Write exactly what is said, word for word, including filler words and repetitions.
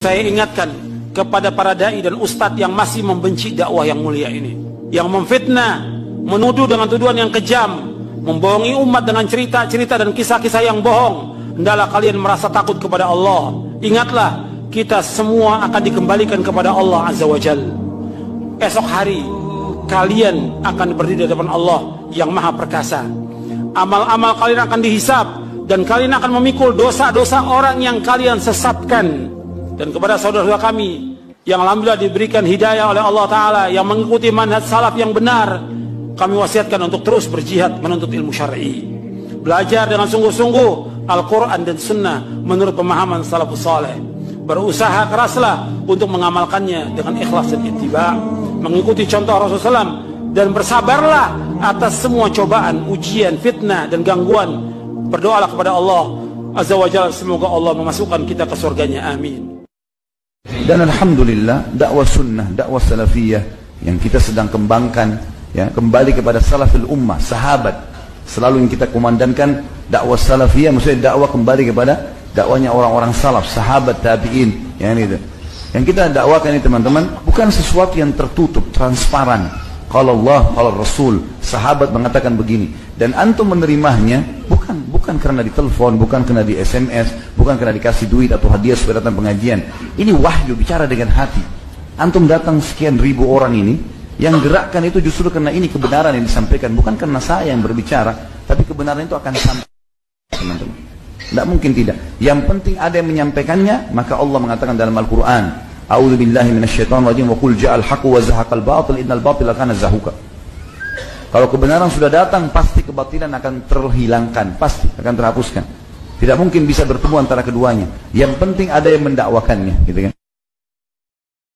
Saya ingatkan kepada para dai dan ustadz yang masih membenci dakwah yang mulia ini, yang memfitnah, menuduh dengan tuduhan yang kejam, membohongi umat dengan cerita-cerita dan kisah-kisah yang bohong. Hendaklah kalian merasa takut kepada Allah. Ingatlah, kita semua akan dikembalikan kepada Allah Azza wa Jalla. Esok hari kalian akan berdiri di depan Allah yang Maha Perkasa. Amal-amal kalian akan dihisab, dan kalian akan memikul dosa-dosa orang yang kalian sesatkan. Dan kepada saudara-saudara kami yang alhamdulillah diberikan hidayah oleh Allah Ta'ala, yang mengikuti manhaj salaf yang benar, kami wasiatkan untuk terus berjihad menuntut ilmu syar'i, belajar dengan sungguh-sungguh Al-Quran dan Sunnah menurut pemahaman salafus saleh. Berusaha keraslah untuk mengamalkannya dengan ikhlas dan ittiba, mengikuti contoh Rasulullah shallallahu alaihi wasallam, dan bersabarlah atas semua cobaan, ujian, fitnah, dan gangguan. Berdoalah kepada Allah Azza wa Jalla, semoga Allah memasukkan kita ke surganya. Amin. Dan alhamdulillah, dakwah sunnah, dakwah salafiyah yang kita sedang kembangkan, ya, kembali kepada salafil ummah, sahabat. Selalu yang kita komandankan dakwah salafiyah, maksudnya dakwah kembali kepada dakwahnya orang-orang salaf, sahabat, tabi'in, yang itu. Yang kita dakwakan ini teman-teman, bukan sesuatu yang tertutup, transparan. Kalau Allah, kalau Rasul, sahabat mengatakan begini, dan antum menerimanya bukan bukan karena ditelepon, bukan karena di S M S, bukan karena dikasih duit atau hadiah supaya datang pengajian. Ini wahyu, bicara dengan hati. Antum datang sekian ribu orang ini, yang gerakkan itu justru karena ini kebenaran yang disampaikan, bukan karena saya yang berbicara, tapi kebenaran itu akan sampai, teman-teman. Tidak mungkin tidak. Yang penting ada yang menyampaikannya. Maka Allah mengatakan dalam Al-Quran, A'udzu billahi minasyaitonir rajim, wa qul ja'al haqqu wa zahaqal batil innal batila kana zahuqa. Kalau kebenaran sudah datang, pasti kebatilan akan terhilangkan, pasti akan terhapuskan. Tidak mungkin bisa bertemu antara keduanya. Yang penting ada yang mendakwakannya, gitu kan?